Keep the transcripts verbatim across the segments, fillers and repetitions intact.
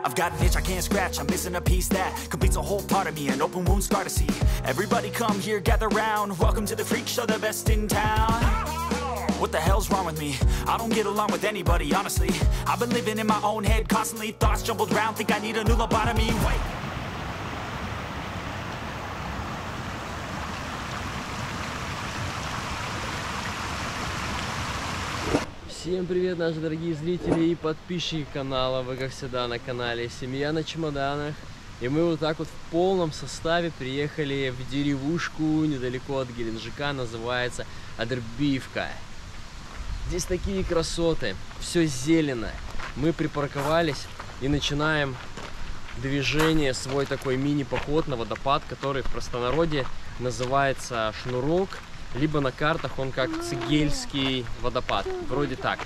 I've got an itch I can't scratch, I'm missing a piece that completes a whole part of me, an open wound scar to see. Everybody come here, gather round, welcome to the freak show, the best in town. What the hell's wrong with me? I don't get along with anybody, honestly. I've been living in my own head constantly, thoughts jumbled round, think I need a new lobotomy. Wait. Всем привет, наши дорогие зрители и подписчики канала. Вы, как всегда, на канале Семья на чемоданах. И мы вот так вот в полном составе приехали в деревушку недалеко от Геленджика, называется Адербиевка. Здесь такие красоты, все зелено. Мы припарковались и начинаем движение, свой такой мини-поход на водопад, который в простонародье называется Шнурок. Либо на картах он как Цегельский водопад, вроде так.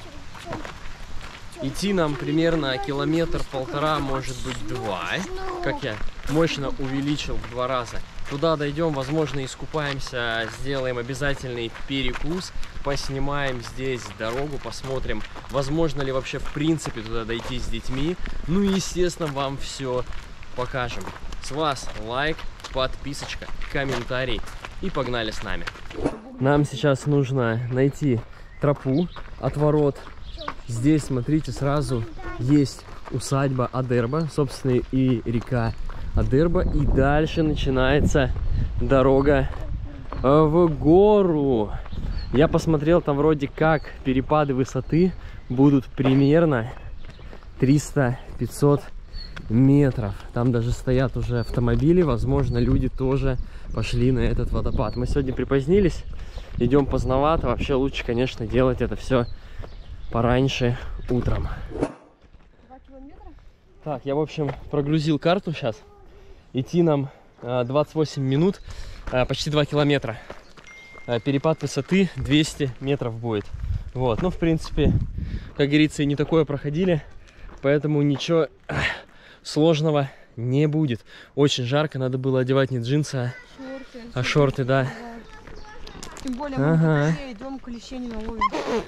Идти нам примерно километр-полтора, может быть два, как я мощно увеличил в два раза. Туда дойдем, возможно, искупаемся, сделаем обязательный перекус, поснимаем здесь дорогу, посмотрим, возможно ли вообще в принципе туда дойти с детьми. Ну и, естественно, вам все покажем. С вас лайк, подписочка, комментарий и погнали с нами. Нам сейчас нужно найти тропу от ворот. Здесь, смотрите, сразу есть усадьба Адерба, собственно, и река Адерба. И дальше начинается дорога в гору. Я посмотрел, там вроде как перепады высоты будут примерно триста-пятьсот метров. Там даже стоят уже автомобили, возможно, люди тоже пошли на этот водопад. Мы сегодня припозднились, идем поздновато. Вообще лучше, конечно, делать это все пораньше утром. Два километра? Так, я, в общем, прогрузил карту сейчас. Идти нам двадцать восемь минут, почти два километра. Перепад высоты двести метров будет. Вот, ну, в принципе, как говорится, и не такое проходили, поэтому ничего сложного не будет. Очень жарко, надо было одевать не джинсы, а шорты, а шорты, да. Тем более мы ага. идем, клещей не наловим.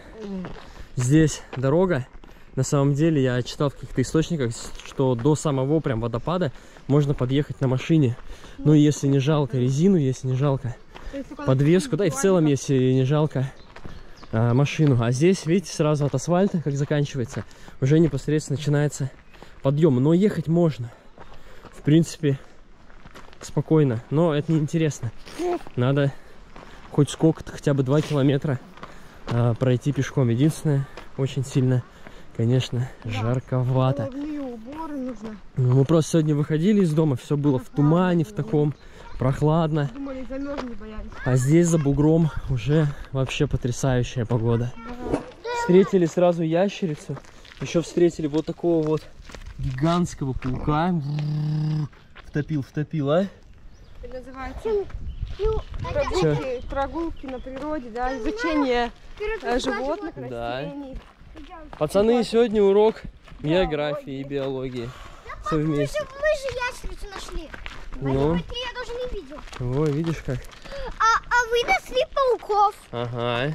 Здесь дорога. На самом деле я читал в каких-то источниках, что до самого прям водопада можно подъехать на машине. Ну, если не жалко резину, если не жалко подвеску, да, и в целом, если не жалко а, машину. А здесь, видите, сразу от асфальта, как заканчивается, уже непосредственно начинается подъем. Но ехать можно. В принципе, спокойно. Но это неинтересно. Надо хоть сколько-то, хотя бы два километра а, пройти пешком. Единственное, очень сильно, конечно, да, жарковато. Уборы нужно. Мы просто сегодня выходили из дома, все было прохладно, в тумане, в таком, прохладно. Думали, замерзнем, боялись. А здесь за бугром уже вообще потрясающая погода. Да. Встретили сразу ящерицу. Еще встретили вот такого вот гигантского паука. Втопил, втопил, а? Это называется прогулки, прогулки на природе, да, изучение э, животных, да. растений. Пацаны, сегодня урок географии и биологии. Все вместе. Мы же ящерицу нашли. Ну. Я даже не видел. Ой, видишь как? А, а вы нашли пауков. Ага.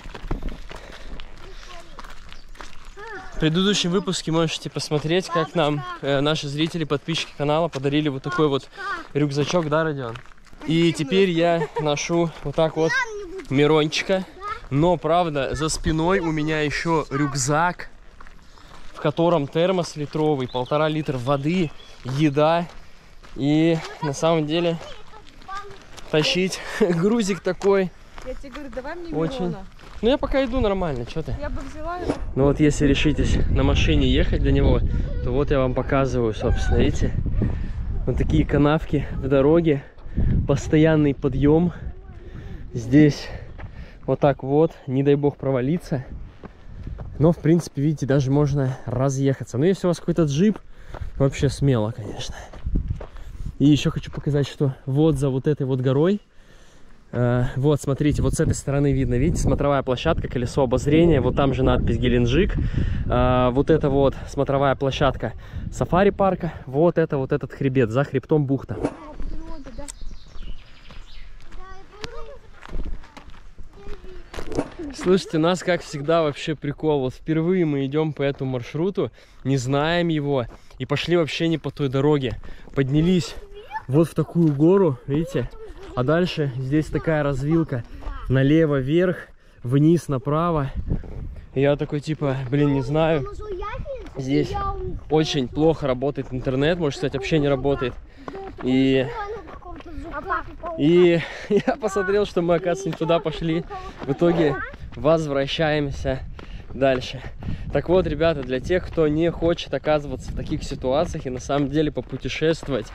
В предыдущем выпуске можете посмотреть, как нам э, наши зрители, подписчики канала подарили вот такой вот рюкзачок, да, Родион? И теперь я ношу вот так вот Мирончика. Но, правда, за спиной у меня еще рюкзак, в котором термос литровый, полтора литра воды, еда. И на самом деле тащить грузик такой. Я тебе говорю, давай мне очень... Мирона. Ну я пока иду нормально, что ты? Я бы взяла его. Ну вот если решитесь на машине ехать до него, то вот я вам показываю, собственно, видите? Вот такие канавки в дороге, постоянный подъем. Здесь вот так вот, не дай бог провалиться. Но в принципе, видите, даже можно разъехаться. Но если у вас какой-то джип, вообще смело, конечно. И еще хочу показать, что вот за вот этой вот горой, э, вот, смотрите, вот с этой стороны видно, видите, смотровая площадка, колесо обозрения, вот там же надпись Геленджик, э, вот это вот смотровая площадка сафари-парка, вот это вот этот хребет, за хребтом бухта. Слушайте, у нас, как всегда, вообще прикол. Вот впервые мы идем по этому маршруту, не знаем его, и пошли вообще не по той дороге. Поднялись вот в такую гору, видите? А дальше здесь такая развилка. Налево вверх, вниз направо. И я такой, типа, блин, не знаю. Здесь очень плохо работает интернет, может, кстати, вообще не работает. И... И я посмотрел, что мы, оказывается, не туда пошли. В итоге возвращаемся дальше. Так вот, ребята, для тех, кто не хочет оказываться в таких ситуациях и на самом деле попутешествовать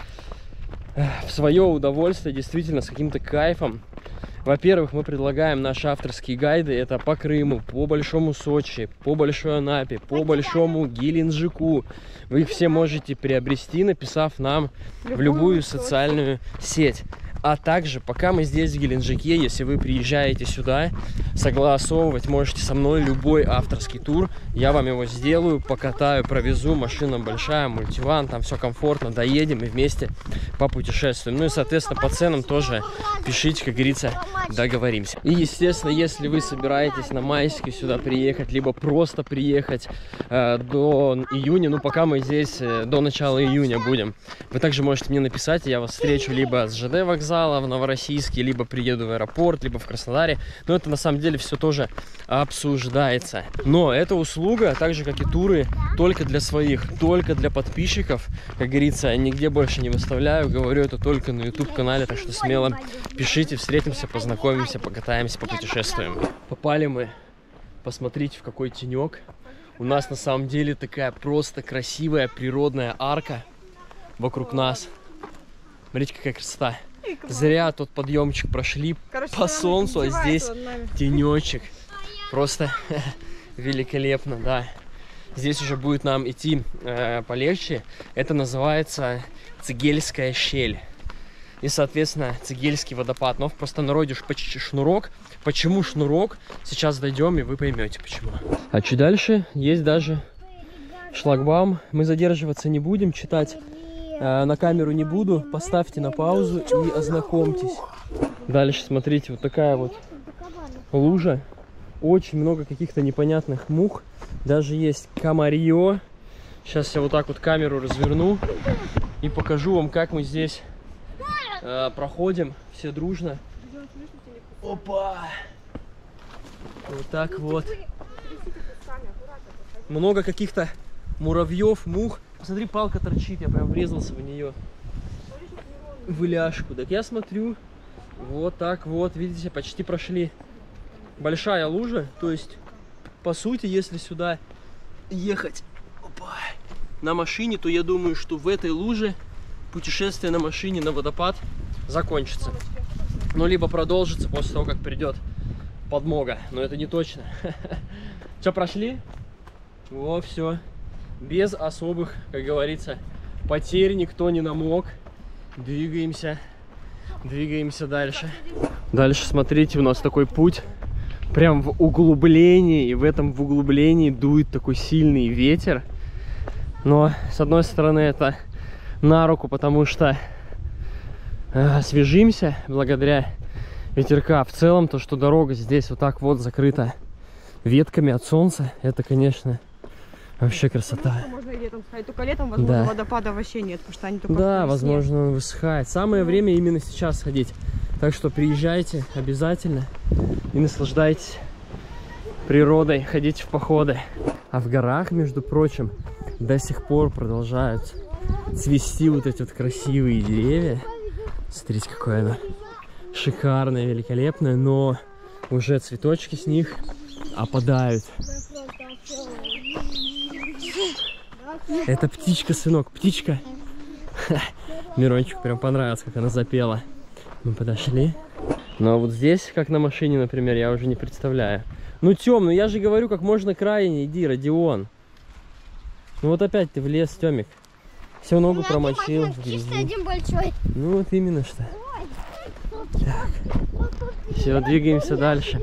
в свое удовольствие, действительно, с каким-то кайфом. Во-первых, мы предлагаем наши авторские гайды. Это по Крыму, по Большому Сочи, по Большой Анапе, по Большому Геленджику. Вы их все можете приобрести, написав нам в любую социальную сеть. А также, пока мы здесь, в Геленджике, если вы приезжаете сюда, согласовывать можете со мной любой авторский тур. Я вам его сделаю, покатаю, провезу. Машина большая, мультиван, там все комфортно. Доедем и вместе попутешествуем. Ну и, соответственно, по ценам тоже пишите, как говорится, договоримся. И, естественно, если вы собираетесь на майские сюда приехать, либо просто приехать э, до июня, ну, пока мы здесь э, до начала июня будем, вы также можете мне написать, и я вас встречу либо с ЖД вокзала в Новороссийске, либо приеду в аэропорт, либо в Краснодаре. Но это на самом деле все тоже обсуждается. Но эта услуга, так же как и туры, только для своих, только для подписчиков. Как говорится, нигде больше не выставляю, говорю это только на YouTube-канале, так что смело пишите, встретимся, познакомимся, покатаемся, попутешествуем. Попали мы, посмотрите, в какой тенек. У нас на самом деле такая просто красивая природная арка вокруг нас. Смотрите, какая красота. Зря тот подъемчик прошли. Короче, по солнцу, а здесь тенечек. Просто великолепно, да. Здесь уже будет нам идти э, полегче. Это называется Цегельская щель. И, соответственно, Цегельский водопад. Но в простонародье почти шнурок. Почему шнурок? Сейчас дойдем, и вы поймете, почему. А чуть дальше есть даже шлагбаум. Мы задерживаться не будем, читать на камеру не буду, поставьте на паузу и ознакомьтесь. Дальше смотрите, вот такая вот лужа, очень много каких-то непонятных мух, даже есть комарье. Сейчас я вот так вот камеру разверну и покажу вам, как мы здесь э, проходим все дружно. Опа! Вот так вот. Много каких-то муравьев, мух. Посмотри, палка торчит, я прям врезался в нее. В ляжку. Так я смотрю, вот так вот, видите, почти прошли. Большая лужа, то есть, по сути, если сюда ехать опа, на машине, то я думаю, что в этой луже путешествие на машине на водопад закончится. Ну, либо продолжится после того, как придет подмога, но это не точно. Что, прошли? Во, все. Без особых, как говорится, потерь, никто не намок. Двигаемся, двигаемся дальше. Дальше, смотрите, у нас такой путь прям в углублении, и в этом в углублении дует такой сильный ветер. Но, с одной стороны, это на руку, потому что э, освежимся благодаря ветерка. В целом, то, что дорога здесь вот так вот закрыта ветками от солнца, это, конечно... Вообще красота. Можно и летом сходить, только летом, возможно, да. Водопада вообще нет, потому что они только да, возможно, он высыхает. Самое время именно сейчас ходить. Так что приезжайте обязательно и наслаждайтесь природой, ходите в походы. А в горах, между прочим, до сих пор продолжают цвести вот эти вот красивые деревья. Смотрите, какое оно шикарное, великолепное, но уже цветочки с них опадают. Это птичка, сынок, птичка. Мирончику прям понравилось, как она запела. Мы подошли. Ну а вот здесь, как на машине, например, я уже не представляю. Ну, темно, я же говорю, как можно крайне, иди, Родион. Ну вот опять ты в лес, Темик. Все, ногу промочил. Чисто один большой. Ну вот именно что. Так. Все, двигаемся дальше.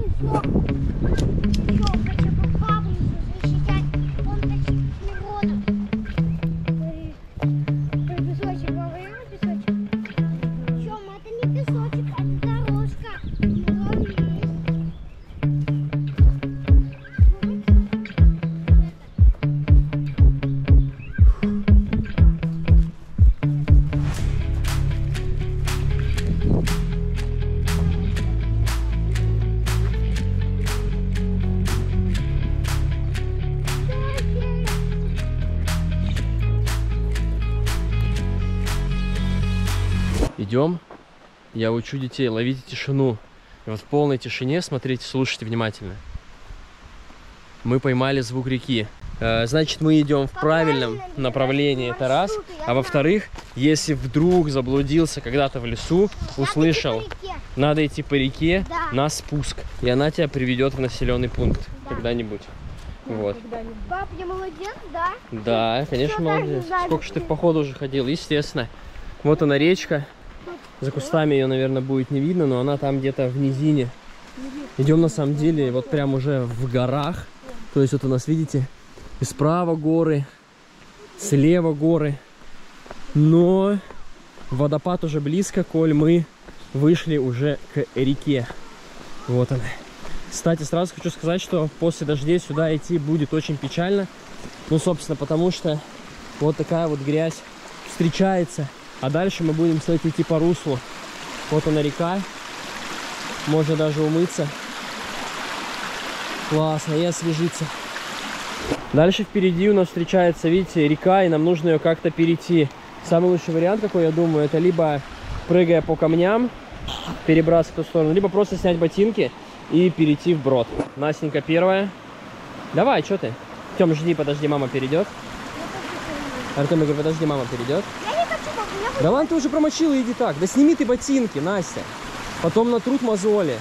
Идем. Я учу детей, ловите тишину. И вот в полной тишине, смотрите, слушайте внимательно. Мы поймали звук реки. Значит, мы идем в правильном направлении, это раз. А во-вторых, если вдруг заблудился когда-то в лесу, услышал, надо идти по реке на спуск. И она тебя приведет в населенный пункт когда-нибудь. Вот. Пап, я молодец, да? Да, конечно, молодец. Сколько же ты в походу уже ходил, естественно. Вот она речка. За кустами ее, наверное, будет не видно, но она там где-то в низине. Идем на самом деле вот прям уже в горах. То есть вот у нас, видите, и справа горы, слева горы. Но водопад уже близко, коль мы вышли уже к реке. Вот она. Кстати, сразу хочу сказать, что после дождей сюда идти будет очень печально. Ну, собственно, потому что вот такая вот грязь встречается. А дальше мы будем, кстати, идти по руслу. Вот она река. Можно даже умыться. Классно, и освежиться. Дальше впереди у нас встречается, видите, река, и нам нужно ее как-то перейти. Самый лучший вариант, какой я думаю, это либо прыгая по камням, перебраться в ту сторону, либо просто снять ботинки и перейти вброд. Настенька первая. Давай, что ты? Тём, жди, подожди, мама перейдет. Артем, я говорю, подожди, мама перейдет. Я не хочу, пап, у меня будет... Да ладно, ты уже промочила, иди так. Да сними ты ботинки, Настя. Потом натрут мозоли.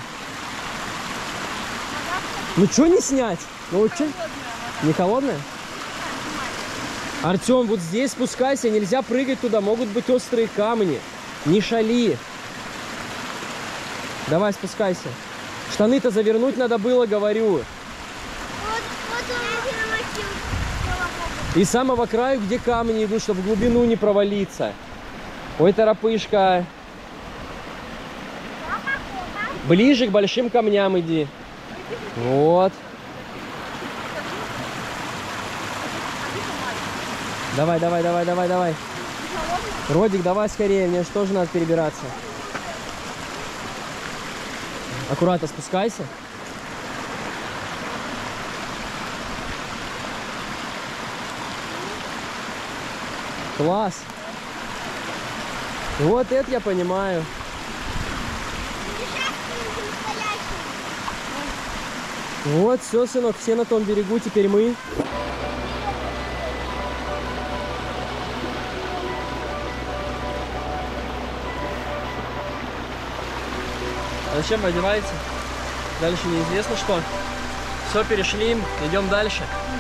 Ну что не снять? Ну что? Не холодная? Артем, вот здесь спускайся, нельзя прыгать туда, могут быть острые камни. Не шали. Давай, спускайся. Штаны-то завернуть надо было, говорю. Вот, вот он перемочил. И самого краю, где камни идут, чтобы в глубину не провалиться. Ой, торопышка. Ближе к большим камням иди. Вот. Давай, давай, давай, давай, давай. Родик, давай скорее, мне же тоже надо перебираться. Аккуратно спускайся. Класс. Вот это я понимаю. Вот, все, сынок, все на том берегу, теперь мы. А зачем вы одеваете? Дальше неизвестно что. Все, перешли, идем дальше.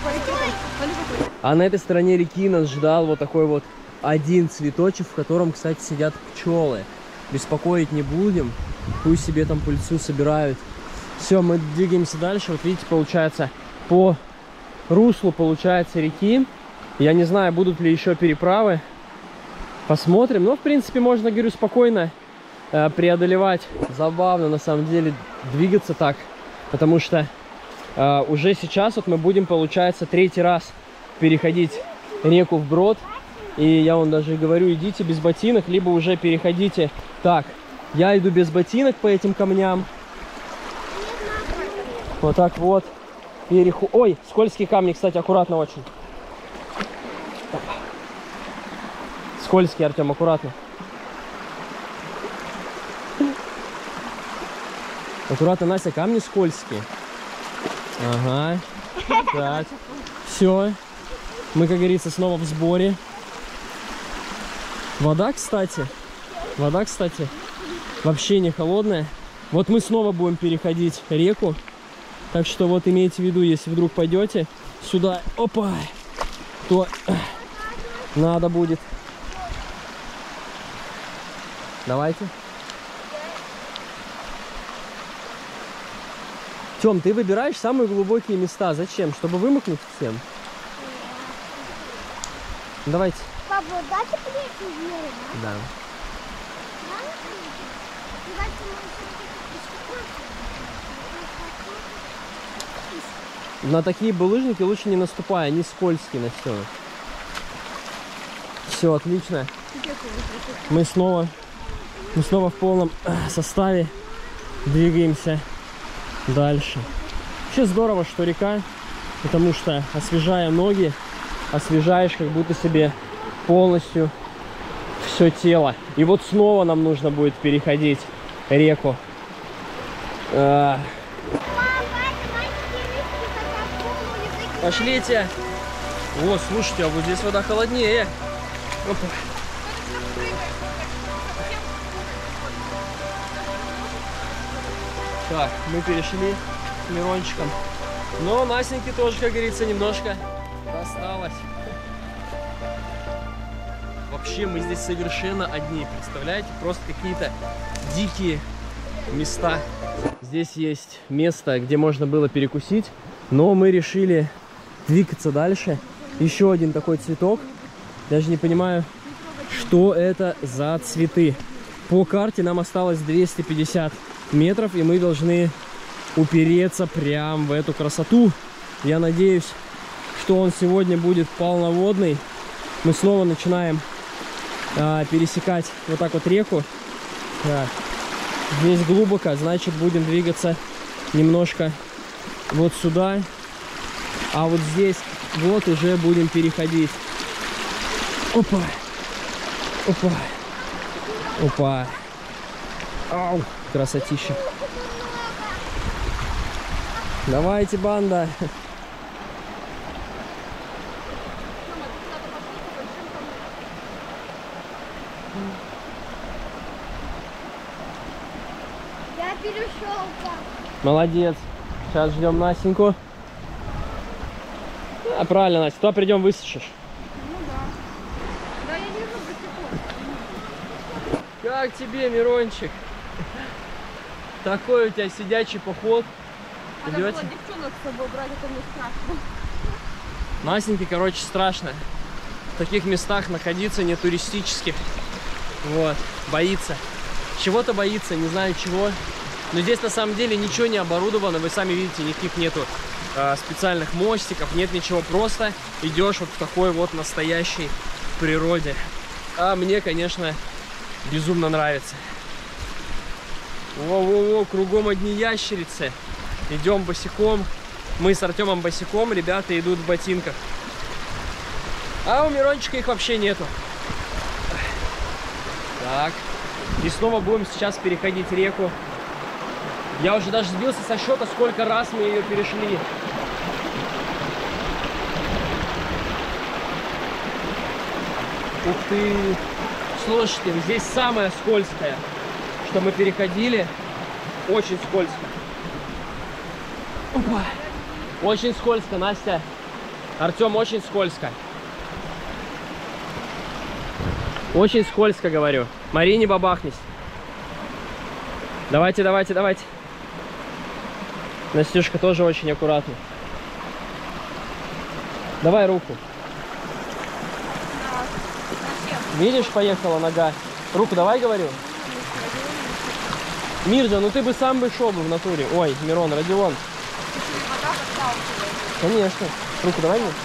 А на этой стороне реки нас ждал вот такой вот один цветочек, в котором, кстати, сидят пчелы. Беспокоить не будем, пусть себе там пыльцу собирают. Все, мы двигаемся дальше. Вот видите, получается, по руслу, получается, реки. Я не знаю, будут ли еще переправы. Посмотрим. Но, в принципе, можно, говорю, спокойно э, преодолевать. Забавно, на самом деле, двигаться так. Потому что э, уже сейчас вот мы будем, получается, третий раз переходить реку вброд. И я вам даже говорю, идите без ботинок, либо уже переходите так. Я иду без ботинок по этим камням. Вот так вот. Переху... Ой, скользкие камни, кстати, аккуратно очень. Скользкие, Артем, аккуратно. Аккуратно, Настя, камни скользкие. Ага. Так. Все. Мы, как говорится, снова в сборе. Вода, кстати. Вода, кстати, вообще не холодная. Вот мы снова будем переходить реку. Так что вот имейте в виду, если вдруг пойдете сюда, опа, то надо будет. Давайте. Тём, ты выбираешь самые глубокие места. Зачем? Чтобы вымокнуть всем. Давайте. Папа, дайте плечи измерить, да? Да. На такие булыжники лучше не наступай, они скользкие на все. Все, отлично. Мы снова, мы снова в полном составе двигаемся дальше. Вообще здорово, что река, потому что, освежая ноги, освежаешь как будто себе полностью все тело. И вот снова нам нужно будет переходить реку. А... Пошлите. О, слушайте, а вот здесь вода холоднее. Опа. Так, мы перешли с Мирончиком. Но Насеньке тоже, как говорится, немножко досталось. Вообще мы здесь совершенно одни, представляете? Просто какие-то дикие места. Здесь есть место, где можно было перекусить, но мы решили двигаться дальше. Еще один такой цветок. Даже не понимаю, что это за цветы. По карте нам осталось двести пятьдесят метров, и мы должны упереться прям в эту красоту. Я надеюсь, что он сегодня будет полноводный. Мы снова начинаем а, пересекать вот так вот реку. Так. Здесь глубоко, значит, будем двигаться немножко вот сюда. А вот здесь вот уже будем переходить. Опа! Опа! Опа! Ау! Красотища! Давайте, банда! Я перешелка. Молодец! Сейчас ждем Настеньку. А, правильно, Настя, туда придем, высушишь. Ну да. Да, я не вижу босиком. Как тебе, Мирончик? Такой у тебя сидячий поход. Надо Идете? было девчонок с собой брать, это мне страшно. Настеньке, короче, страшно в таких местах находиться, не туристических. Вот, боится. Чего-то боится, не знаю чего. Но здесь на самом деле ничего не оборудовано. Вы сами видите, никаких нету э, специальных мостиков, нет ничего. Просто идешь вот в такой вот настоящей природе. А мне, конечно, безумно нравится. Во-во-во, кругом одни ящерицы. Идем босиком. Мы с Артемом босиком, ребята идут в ботинках. А у Мирончика их вообще нету. Так. И снова будем сейчас переходить реку. Я уже даже сбился со счета, сколько раз мы ее перешли. Ух ты! Слушайте, здесь самое скользкое, что мы переходили. Очень скользко. Опа. Очень скользко, Настя. Артем, очень скользко. Очень скользко, говорю. Марине бабахнись. Давайте, давайте, давайте. Настюшка тоже очень аккуратно. Давай руку. Видишь, поехала нога. Руку давай, говорю. Мирза, ну ты бы сам бы шел бы в натуре. Ой, Мирон, Родион. Конечно. Руку давай мне.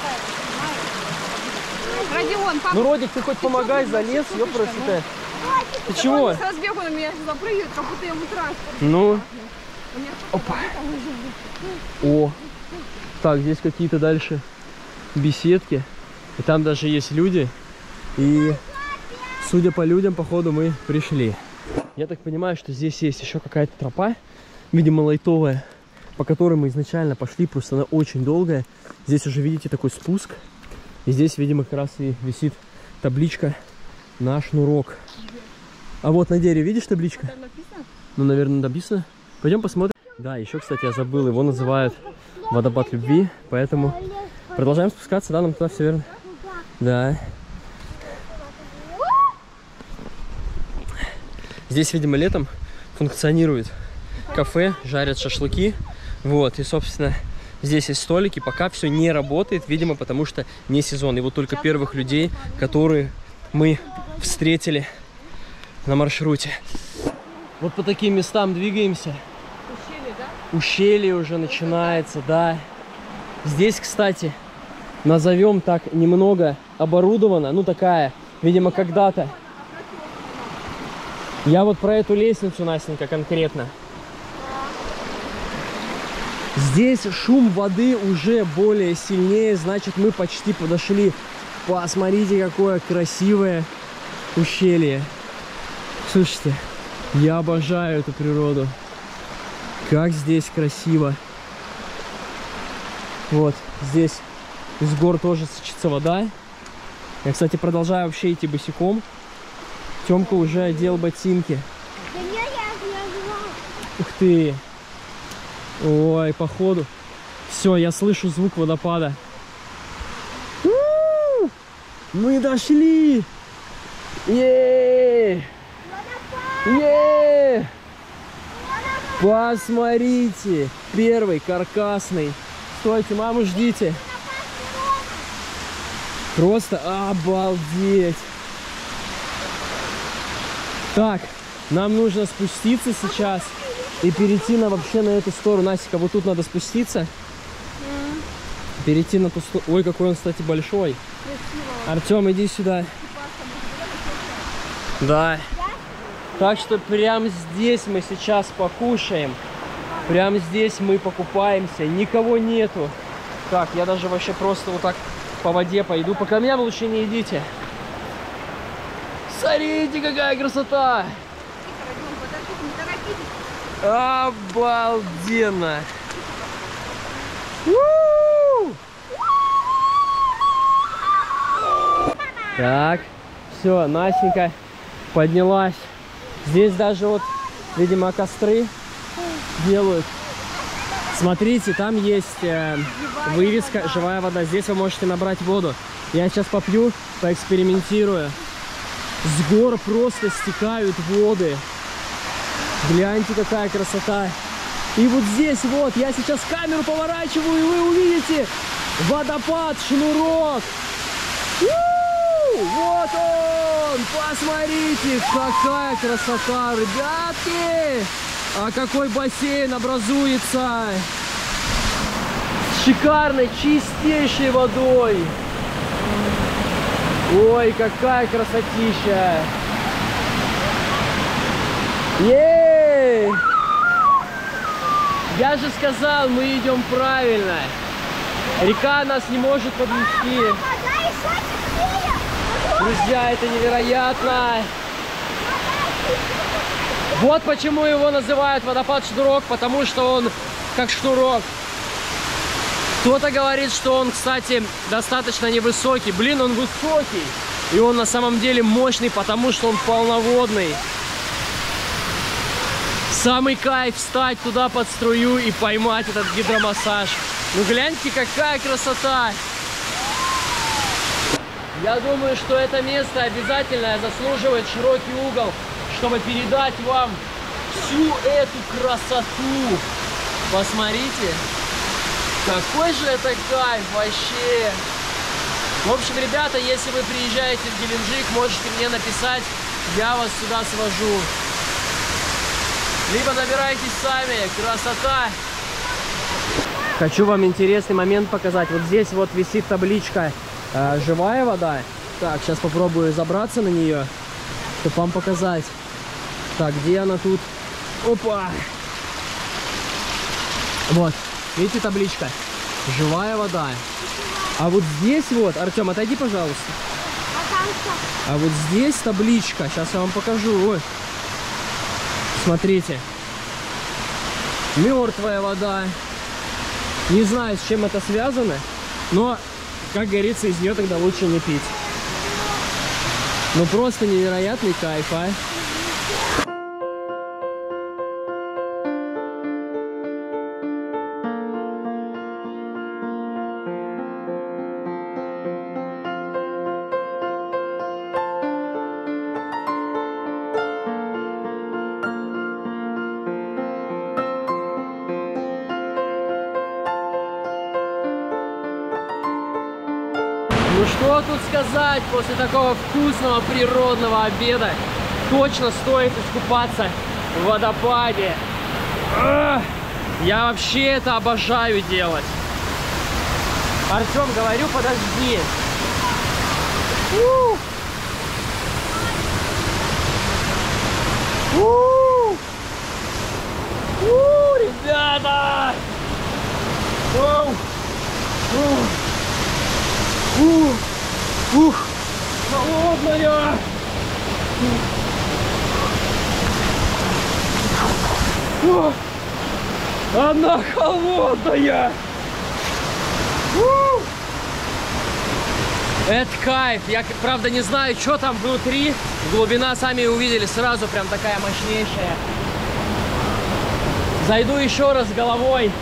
Родион, папа. Ну, Родик, ты хоть помогай, залез, ёпрст. Ты чего? Он с разбегу на меня запрыгивает, как будто ему транспорт. Ну. Опа. О. Так, здесь какие-то дальше беседки. И там даже есть люди. И, судя по людям, походу, мы пришли. Я так понимаю, что здесь есть еще какая-то тропа, видимо, лайтовая, по которой мы изначально пошли, просто она очень долгая. Здесь уже, видите, такой спуск. И здесь, видимо, как раз и висит табличка на шнурок. А вот на дереве, видишь табличка? Там написано? Ну, наверное, написано. Пойдем посмотрим. Да, еще, кстати, я забыл, его называют водопад любви, поэтому продолжаем спускаться, да, нам туда все верно? Да. Здесь, видимо, летом функционирует кафе, жарят шашлыки. Вот, и, собственно, здесь есть столики. Пока все не работает, видимо, потому что не сезон. И вот только первых людей, которые мы встретили на маршруте. Вот по таким местам двигаемся. Ущелье, да? Ущелье уже начинается, да. Здесь, кстати, назовем так, немного оборудовано. Ну, такая, видимо, когда-то. Я вот про эту лестницу, Настенька, конкретно. Здесь шум воды уже более сильнее, значит, мы почти подошли. Посмотрите, какое красивое ущелье. Слушайте, я обожаю эту природу. Как здесь красиво. Вот, здесь из гор тоже сочится вода. Я, кстати, продолжаю вообще идти босиком. Тёмка уже одел ботинки. Да не, я не знала. Ух ты! Ой, походу. Все, я слышу звук водопада. У-у-у! Мы дошли! Е-е-е! Е-е-е! Посмотрите! Первый каркасный. Стойте, маму ждите. Просто обалдеть! Так, нам нужно спуститься сейчас и перейти на вообще на эту сторону. Насика, вот тут надо спуститься. Mm. Перейти на ту сторону. Ой, какой он, кстати, большой. Красиво. Артем, иди сюда. Да. Так что прямо здесь мы сейчас покушаем. Прямо здесь мы покупаемся. Никого нету. Так, я даже вообще просто вот так по воде пойду. По камням лучше не идите. Смотрите, какая красота! Обалденно! У-у-у! Так, все, Настенька поднялась. Здесь даже вот, видимо, костры делают. Смотрите, там есть э, вывеска «Живая вода». Здесь вы можете набрать воду. Я сейчас попью, поэкспериментирую. С гор просто стекают воды. Гляньте, какая красота. И вот здесь вот, я сейчас камеру поворачиваю, и вы увидите водопад Шнурок. У-у-у! Вот он! Посмотрите, какая красота, ребятки! А какой бассейн образуется! С шикарной, чистейшей водой! Ой, какая красотища! Ей! Я же сказал, мы идем правильно. Река нас не может подвести. Друзья, это невероятно. Вот почему его называют водопад Шнурок, потому что он как шнурок. Кто-то говорит, что он, кстати, достаточно невысокий. Блин, он высокий. И он на самом деле мощный, потому что он полноводный. Самый кайф встать туда под струю и поймать этот гидромассаж. Ну гляньте, какая красота. Я думаю, что это место обязательно заслуживает широкий угол, чтобы передать вам всю эту красоту. Посмотрите. Какой же это кайф вообще! В общем, ребята, если вы приезжаете в Геленджик, можете мне написать, я вас сюда свожу. Либо набирайтесь сами, красота! Хочу вам интересный момент показать. Вот здесь вот висит табличка э, «Живая вода». Так, сейчас попробую забраться на нее, чтобы вам показать. Так, где она тут? Опа! Вот. Видите табличка? Живая вода. А вот здесь вот, Артем, отойди, пожалуйста. А вот здесь табличка. Сейчас я вам покажу. Ой. Смотрите. Мертвая вода. Не знаю, с чем это связано, но, как говорится, из нее тогда лучше не пить. Ну просто невероятный кайф, а? Ну что тут сказать, после такого вкусного природного обеда точно стоит искупаться в водопаде. Ах, я вообще это обожаю делать. Артем, говорю, подожди. У! У! У, ребята! Оу! Ух! Ух, ух, холодная! О, она холодная! У! Это кайф. Я, правда, не знаю, что там внутри. Глубина, сами увидели, сразу прям такая мощнейшая. Зайду еще раз головой.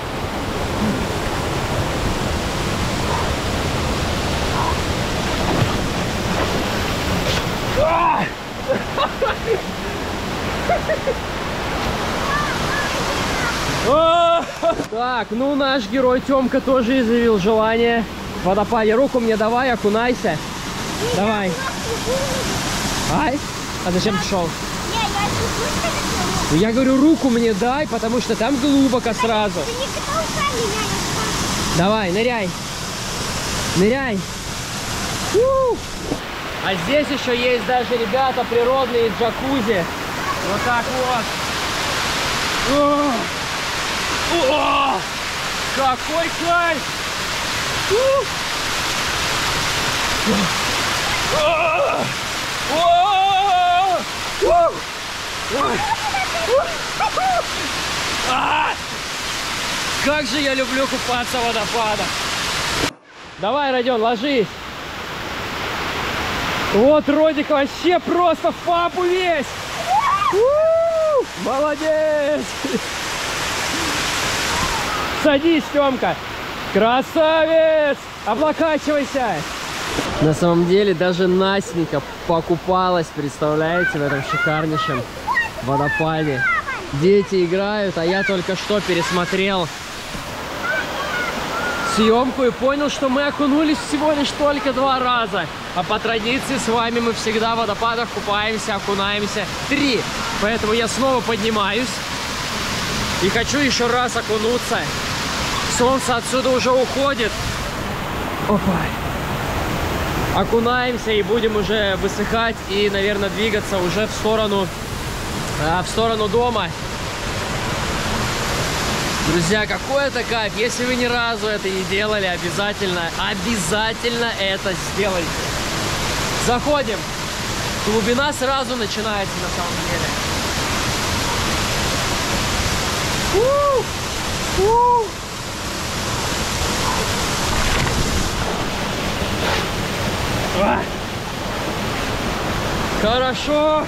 Так, ну наш герой Тёмка тоже изъявил желание в водопаде. Руку мне давай, окунайся. Давай. Ай, а зачем ты шел? Я говорю, руку мне дай, потому что там глубоко сразу. Давай, ныряй. Ныряй. У! А здесь еще есть даже, ребята, природные джакузи. Вот так вот. О! О! Какой кайф! У! О! О! О! А! Как же я люблю купаться в водопадах! Давай, Родион, ложись! Вот Родик вообще просто в папу весь! У-у-у! Молодец! Садись, Тёмка! Красавец! Облокачивайся! На самом деле даже Настенька покупалась, представляете, в этом шикарнейшем водопаде. Дети играют, а я только что пересмотрел съемку и понял, что мы окунулись всего лишь только два раза. А по традиции с вами мы всегда в водопадах купаемся, окунаемся три. Поэтому я снова поднимаюсь и хочу еще раз окунуться. Солнце отсюда уже уходит. Опа. Окунаемся и будем уже высыхать и, наверное, двигаться уже в сторону, в сторону дома. Друзья, какой это кайф! Если вы ни разу это не делали, обязательно, обязательно это сделайте. Заходим. Глубина сразу начинается на самом деле. У! У! А! Хорошо.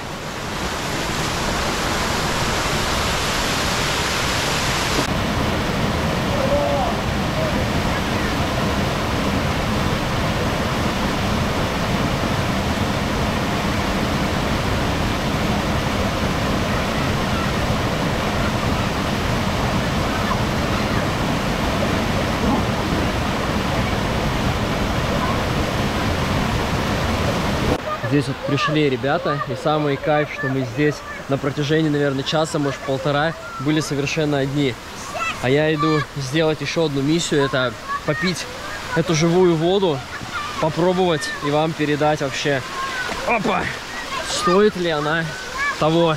Здесь вот пришли ребята, и самый кайф, что мы здесь на протяжении, наверное, часа, может, полтора были совершенно одни. А я иду сделать еще одну миссию, это попить эту живую воду, попробовать и вам передать вообще, опа, стоит ли она того.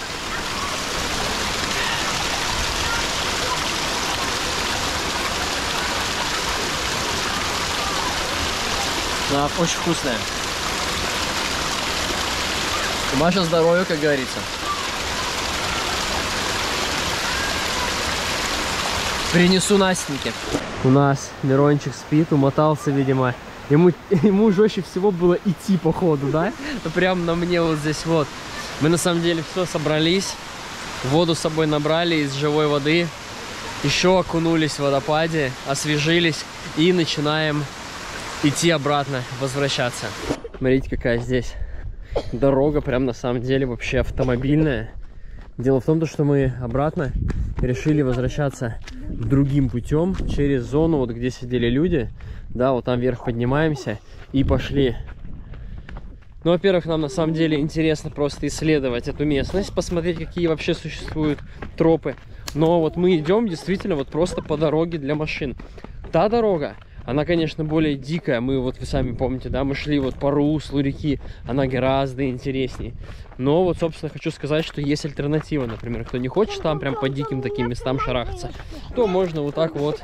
Она очень вкусная. Маша здоровье, как говорится. Принесу Настеньке. У нас Мирончик спит, умотался, видимо. Ему, ему жестче всего было идти по ходу, да? Прям на мне вот здесь вот. Мы на самом деле все собрались. Воду с собой набрали из живой воды. Еще окунулись в водопаде, освежились. И начинаем идти обратно, возвращаться. Смотрите, какая здесь дорога, прям на самом деле вообще автомобильная. Дело в том, что мы обратно решили возвращаться другим путем через зону, вот где сидели люди. Да, вот там вверх поднимаемся и пошли. Ну, во-первых, нам на самом деле интересно просто исследовать эту местность, посмотреть, какие вообще существуют тропы. Но вот мы идем действительно вот просто по дороге для машин. Та дорога, она, конечно, более дикая. Мы, вот вы сами помните, да, мы шли вот по руслу реки. Она гораздо интереснее. Но вот, собственно, хочу сказать, что есть альтернатива. Например, кто не хочет там прям по диким таким местам шарахаться, то можно вот так вот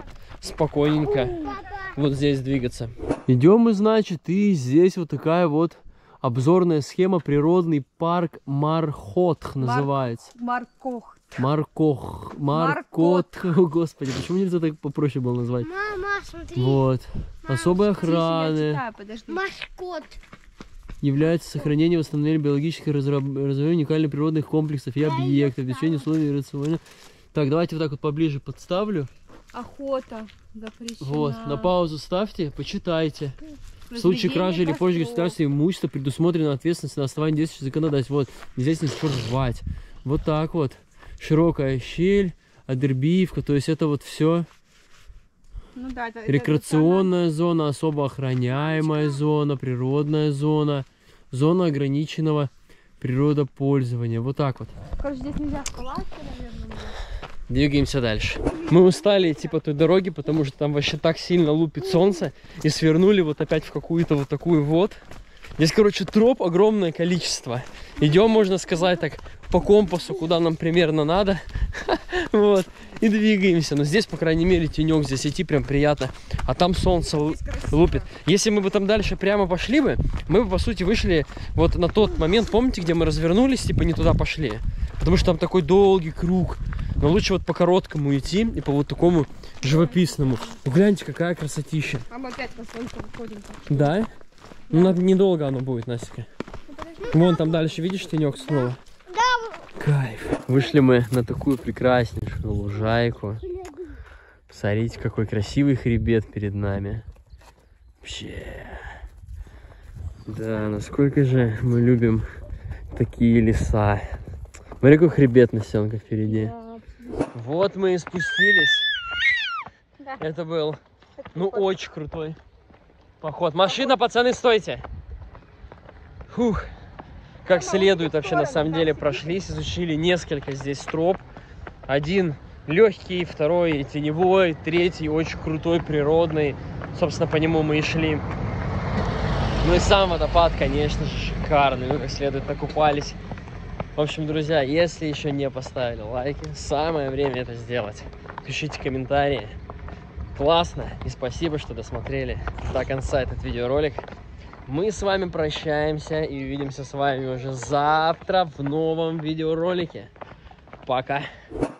спокойненько вот здесь двигаться. Идем мы, значит, и здесь вот такая вот Обзорная схема природный парк Мархотх называется. Маркох. Маркох. Маркотх. О, господи, почему нельзя так попроще было назвать? Мама, смотри. Вот. Особой охраны. Я читаю, подожди. Маскот. Является сохранение, восстановление биологических разработок, уникальных природных комплексов и объектов, обеспечение условий рациона. Так, давайте вот так вот поближе подставлю. Охота запрещена. Вот, на паузу ставьте, почитайте. В случае кражи или позже государственного имущества предусмотрена ответственность на основании действующего законодательства. Вот, нельзя с ним рвать. Вот так вот. Широкая щель, адербиевка, то есть это вот все. Ну, да, это, Рекреационная это зона, особо охраняемая зона, природная зона, зона ограниченного природопользования. Вот так вот. Короче, здесь нельзя вколаться, наверное. Двигаемся дальше. Мы устали идти по той дороге, потому что там вообще так сильно лупит солнце. И свернули вот опять в какую-то вот такую вот. Здесь, короче, троп огромное количество. Идем, можно сказать так, по компасу, куда нам примерно надо. Вот. И двигаемся. Но здесь, по крайней мере, тенек. Здесь идти прям приятно. А там солнце лупит. Если мы бы там дальше прямо пошли бы, мы бы, по сути, вышли вот на тот момент, помните, где мы развернулись, типа не туда пошли. Потому что там такой долгий круг. Но лучше вот по короткому идти и по вот такому живописному. Гляньте, какая красотища. А мы опять на солнце выходим. Да? Ну, надо, недолго оно будет, Настя. Вон там дальше, видишь, тенек снова? Да. Кайф. Вышли мы на такую прекраснейшую лужайку. Посмотрите, какой красивый хребет перед нами. Вообще. Да, насколько же мы любим такие леса. Смотри, какой хребет, Настенка, впереди. Да. Вот мы и спустились. Да. Это был, ну, очень крутой поход. Машина, пацаны, стойте. Фух. Как следует вообще на самом деле прошлись, изучили несколько здесь троп. Один легкий, второй теневой, третий очень крутой, природный. Собственно, по нему мы и шли. Ну и сам водопад, конечно же, шикарный. Мы как следует накупались. В общем, друзья, если еще не поставили лайки, самое время это сделать. Пишите комментарии. Классно. И спасибо, что досмотрели до конца этот видеоролик. Мы с вами прощаемся и увидимся с вами уже завтра в новом видеоролике. Пока.